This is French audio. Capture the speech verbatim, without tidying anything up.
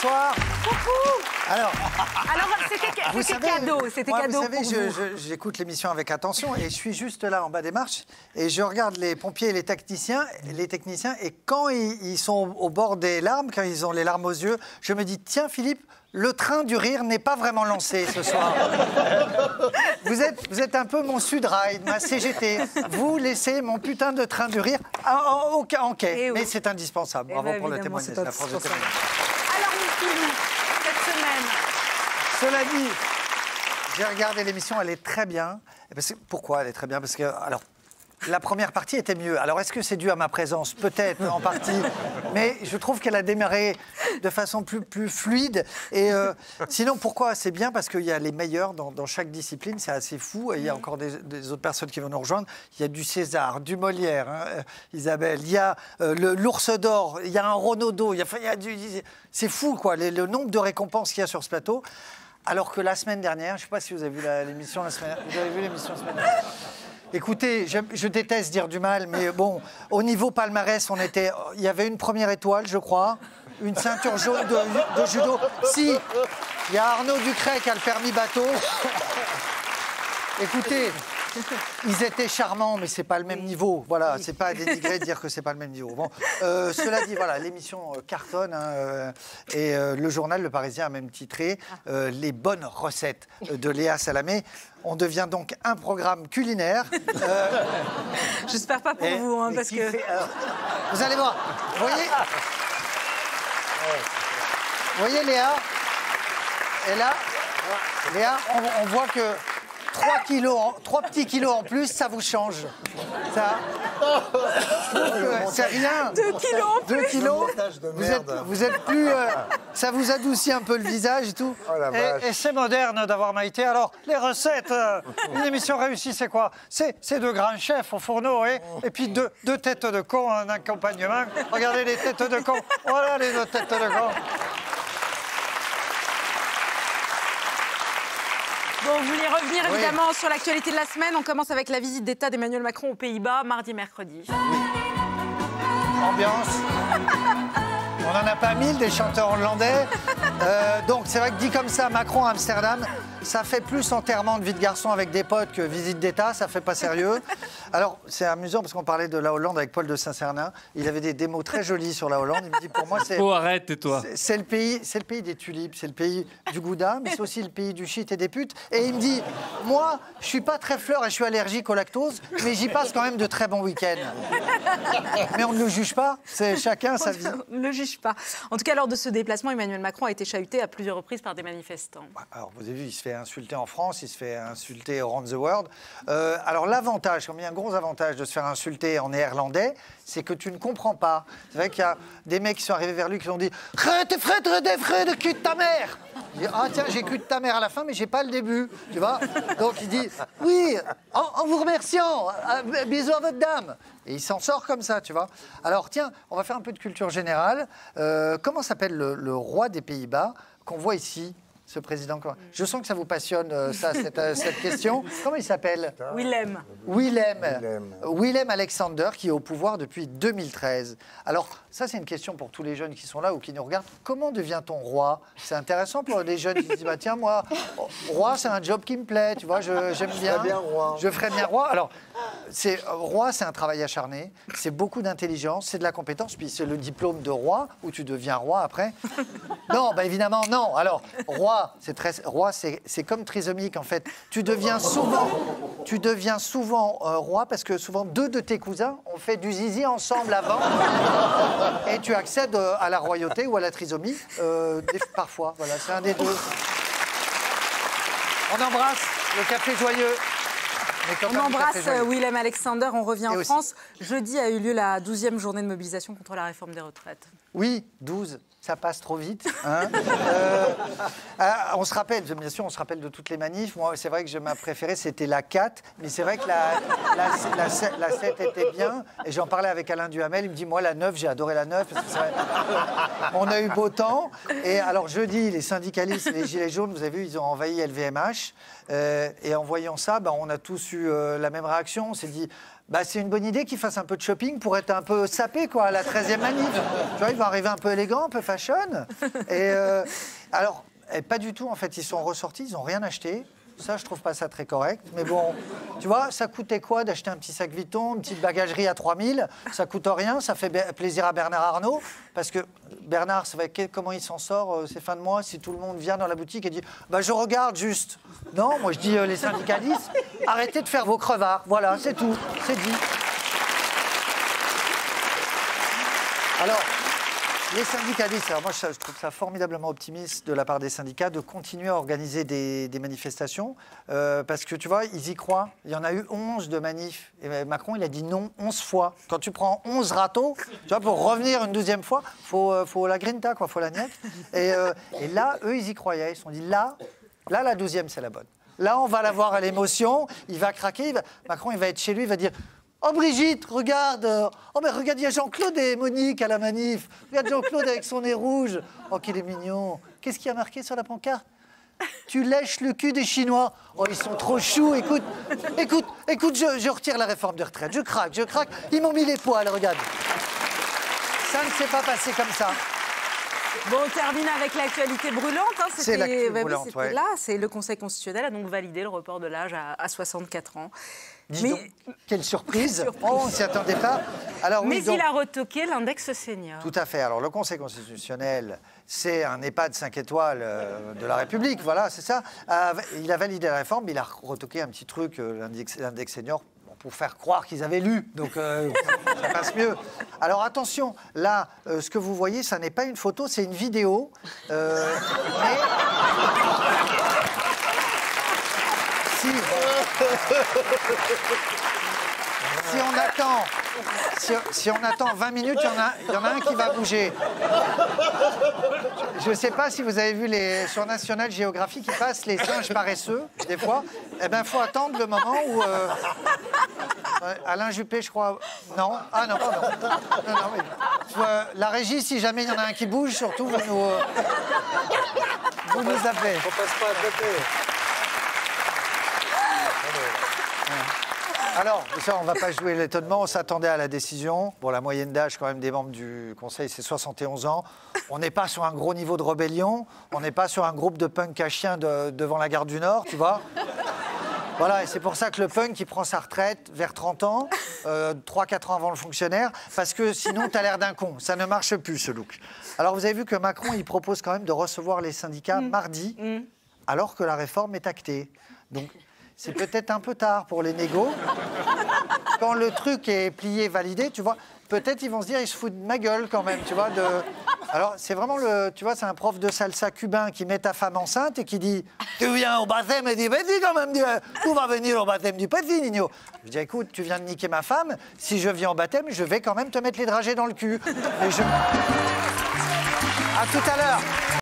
bonsoir. Coucou. Alors, Alors c'était cadeau, c'était cadeau. Vous savez, pour je- vous. je- j'écoute l'émission avec attention et je suis juste là en bas des marches et je regarde les pompiers et les techniciens, les techniciens et quand ils, ils sont au bord des larmes, quand ils ont les larmes aux yeux, je me dis tiens Philippe, le train du rire n'est pas vraiment lancé ce soir. Vous êtes, vous êtes un peu mon Sudrail, ma C G T. Vous laissez mon putain de train du rire en, en- en- en quai. Eh oui. Mais c'est indispensable. Eh Bravo ben, pour le évidemment, témoignage. c'est La France de indispensable. témoignage. Alors Mickey, cette semaine. Cela dit, j'ai regardé l'émission, elle est très bien. Et parce que- pourquoi elle est très bien? Parce que, alors, la première partie était mieux. Alors, est-ce que c'est dû à ma présence? Peut-être, en partie. Mais je trouve qu'elle a démarré de façon plus, plus fluide. Et euh, sinon, pourquoi? C'est bien parce qu'il y a les meilleurs dans, dans chaque discipline. C'est assez fou. Et il y a encore des, des autres personnes qui vont nous rejoindre. Il y a du César, du Molière, hein, euh, Isabelle. Il y a euh, le- l'Ours d'Or. Il y a un Renaudot. Il y a, enfin, il y a du- c'est fou, quoi, le, le nombre de récompenses qu'il y a sur ce plateau. Alors que la semaine dernière, je ne sais pas si vous avez vu la- l'émission la semaine Vous avez vu l'émission la semaine dernière? Écoutez, je, je déteste dire du mal, mais bon, au niveau palmarès, on était, il y avait une première étoile, je crois, une ceinture jaune de, de judo. Si, il y a Arnaud Ducret qui a le permis bateau. Écoutez, ils étaient charmants, mais c'est pas le même niveau. Voilà, c'est pas à dénigrer de dire que c'est pas le même niveau. Bon, euh, cela dit, voilà, l'émission euh, cartonne hein, euh, et euh, le journal Le Parisien a même titré euh, les bonnes recettes de Léa Salamé. On devient donc un programme culinaire. Euh, J'espère pas pour et- vous, hein, mais parce qui que. fait- alors, vous allez voir. Vous voyez, vous voyez Léa. Et là, Léa, on, on voit que trois kilos, en- trois petits kilos en plus, ça vous change. Ça, je trouve que c'est rien. Deux kilos en Deux kilos. montage de Vous êtes, merde. vous êtes plus. euh, ça vous adoucit un peu le visage et tout. Oh la vache. et et c'est moderne d'avoir Maïté. Alors, les recettes, euh, une émission réussie, c'est quoi? C'est c'est deux grands chefs au fourneau et, et puis deux, deux têtes de con en accompagnement. Regardez les têtes de con. Voilà les deux têtes de con. Bon, vous voulez revenir Oui. évidemment sur l'actualité de la semaine. On commence avec la visite d'État d'Emmanuel Macron aux Pays-Bas, mardi et mercredi. Ambiance. On n'en a pas mille des chanteurs hollandais. Euh, donc c'est vrai que dit comme ça, Macron à Amsterdam, ça fait plus enterrement de vie de garçon avec des potes que visite d'État, ça fait pas sérieux. Alors c'est amusant parce qu'on parlait de la Hollande avec Paul de Saint-Cernin. Il avait des, des mots très jolis sur la Hollande. Il me dit pour moi c'est... Oh, arrête, tais-toi. C'est- C'est le pays, c'est le pays des tulipes, c'est le pays du gouda, mais c'est aussi le pays du shit et des putes. Et il me dit, moi, je suis pas très fleur et je suis allergique au lactose, mais j'y passe quand même de très bons week-ends. Mais on ne le juge pas, c'est chacun sa vie. On ne le juge pas. En tout cas, lors de ce déplacement, Emmanuel Macron a été chahuté à plusieurs reprises par des manifestants. Alors, vous avez vu, il se fait insulter en France, il se fait insulter around the world. Euh, alors, l'avantage, comme il y a un gros avantage de se faire insulter en néerlandais, c'est que tu ne comprends pas. C'est vrai qu'il y a des mecs qui sont arrivés vers lui qui lui ont dit « Frette, frette, des frères de cul de ta mère !» Il dit « Ah tiens, j'ai cul de ta mère à la fin, mais j'ai pas le début. » Tu vois? Donc, il dit « Oui, en, en vous remerciant, euh, bisous à votre dame !» Et il s'en sort comme ça, tu vois. Alors, tiens, on va faire un peu de culture générale. Euh, comment s'appelle le, le roi des Pays-Bas qu'on voit ici, ce président? Je sens que ça vous passionne, euh, ça, cette, euh, cette question. Comment il s'appelle? Willem. Willem. Willem. Willem Alexander, qui est au pouvoir depuis deux mille treize. Alors, ça, c'est une question pour tous les jeunes qui sont là ou qui nous regardent. Comment devient-on roi? C'est intéressant pour les jeunes qui se disent, bah, tiens, moi, roi, c'est un job qui me plaît, tu vois, je- j'aime bien. bien roi. Je ferais bien roi. Alors, c'est, euh, roi, c'est un travail acharné, c'est beaucoup d'intelligence, c'est de la compétence, puis c'est le diplôme de roi, où tu deviens roi après. Non, bah évidemment, non. Alors, roi, c'est très, roi, c'est, c'est comme trisomique, en fait. Tu deviens souvent, tu deviens souvent euh, roi, parce que souvent, deux de tes cousins ont fait du zizi ensemble avant, et tu accèdes euh, à la royauté ou à la trisomie, euh, des- parfois. Voilà, c'est un des deux. On embrasse le café joyeux. Mes copains On du embrasse Café Joyeux. euh, Willem Alexander. On revient Et en aussi- France. Jeudi a eu lieu la douzième journée de mobilisation contre la réforme des retraites. Oui, douze, ça passe trop vite. Hein. Euh, ah, on se rappelle, bien sûr, on se rappelle de toutes les manifs. Moi, c'est vrai que je- ma préférée, c'était la quatre, mais c'est vrai que la, la, la, sept- la sept était bien. Et j'en parlais avec Alain Duhamel, il me dit, moi, la neuf, j'ai adoré la neuf. Parce que c'est vrai, on a eu beau temps. Et alors, jeudi, les syndicalistes et les Gilets jaunes, vous avez vu, ils ont envahi L V M H. Euh, et en voyant ça, ben, on a tous eu euh, la même réaction. On s'est dit, bah, c'est une bonne idée qu'ils fassent un peu de shopping pour être un peu sapé, quoi, à la treizième manif. Tu vois, ils vont arriver un peu élégants, un peu fashion. Et euh, alors, et pas du tout, en fait, ils sont ressortis, ils n'ont rien acheté. Ça, je trouve pas ça très correct. Mais bon, tu vois, ça coûtait quoi d'acheter un petit sac Vuitton, une petite bagagerie à trois mille? Ça coûte rien, ça fait plaisir à Bernard Arnault. Parce que Bernard, ça va, comment il s'en sort euh, ces fins de mois si tout le monde vient dans la boutique et dit bah, je regarde juste. Non, moi je dis euh, les syndicalistes, arrêtez de faire vos crevards. Voilà, c'est tout, c'est dit. Alors. Les syndicalistes, alors moi je trouve ça formidablement optimiste de la part des syndicats de continuer à organiser des, des manifestations euh, parce que tu vois, ils y croient. Il y en a eu onze de manifs et Macron il a dit non onze fois. Quand tu prends onze râteaux, tu vois, pour revenir une douzième fois, il faut, euh, faut la grinta, quoi, faut la niette. Et, euh, et là, eux, ils y croyaient. Ils se sont dit là, là la douzième c'est la bonne. Là, on va l'avoir à l'émotion, il va craquer, il va... Macron il va être chez lui, il va dire... Oh Brigitte, regarde, oh mais regarde, il y a Jean-Claude et Monique à la manif. Regarde Jean-Claude avec son nez rouge. Oh qu'il est mignon. Qu'est-ce qu'il y a marqué sur la pancarte? Tu lèches le cul des Chinois. Oh ils sont trop choux. Écoute, écoute, écoute, je, je retire la réforme de retraite. Je craque, je craque. Ils m'ont mis les poils, regarde. Ça ne s'est pas passé comme ça. Bon, on termine avec l'actualité brûlante. Hein. C'est l'actu bah, brûlante, oui, ouais. Là, c'est le Conseil constitutionnel a donc validé le report de l'âge à, à soixante-quatre ans. Dis Mais... donc, quelle surprise, surprise. Oh, on ne s'y attendait pas. Alors, Mais oui, donc... il a retoqué l'index senior. Tout à fait. Alors, le Conseil constitutionnel, c'est un EHPAD cinq étoiles euh, de la République, voilà, c'est ça. Euh, il a validé la réforme, mais il a retoqué un petit truc, euh, l'index, l'index senior, pour faire croire qu'ils avaient lu. Donc, euh, ça passe mieux. Alors, attention, là, euh, ce que vous voyez, ça n'est pas une photo, c'est une vidéo. Euh, mais... Si... Si on attend, si, si on attend vingt minutes, il y, en a, il y en a un qui va bouger. Je ne sais pas si vous avez vu les, sur National Geographic, qui passent les singes paresseux, des fois. Eh bien, il faut attendre le moment où... Euh, Alain Juppé, je crois... Non. Ah non, pardon. Non, non, mais, euh, la régie, si jamais il y en a un qui bouge, surtout, vous nous... Euh, vous nous appelez. On passe pas à côté. Alors, ça, on ne va pas jouer l'étonnement. On s'attendait à la décision. Bon, la moyenne d'âge, quand même, des membres du Conseil, c'est soixante et onze ans. On n'est pas sur un gros niveau de rébellion. On n'est pas sur un groupe de punk à chiens de, devant la gare du Nord, tu vois. Voilà, et c'est pour ça que le punk, il prend sa retraite vers trente ans, euh, trois quatre ans avant le fonctionnaire, parce que sinon, tu as l'air d'un con. Ça ne marche plus, ce look. Alors, vous avez vu que Macron, il propose quand même de recevoir les syndicats mmh. mardi, mmh. alors que la réforme est actée. Donc... C'est peut-être un peu tard pour les négos. Quand le truc est plié, validé, tu vois, peut-être ils vont se dire, ils se foutent de ma gueule quand même, tu vois. De... Alors, c'est vraiment le... Tu vois, c'est un prof de salsa cubain qui met ta femme enceinte et qui dit, tu viens au baptême et dit, vas-y quand même, tu vas venir au baptême du petit, Nino. Je dis, écoute, tu viens de niquer ma femme, si je viens au baptême, je vais quand même te mettre les dragées dans le cul. Et je... À tout à l'heure.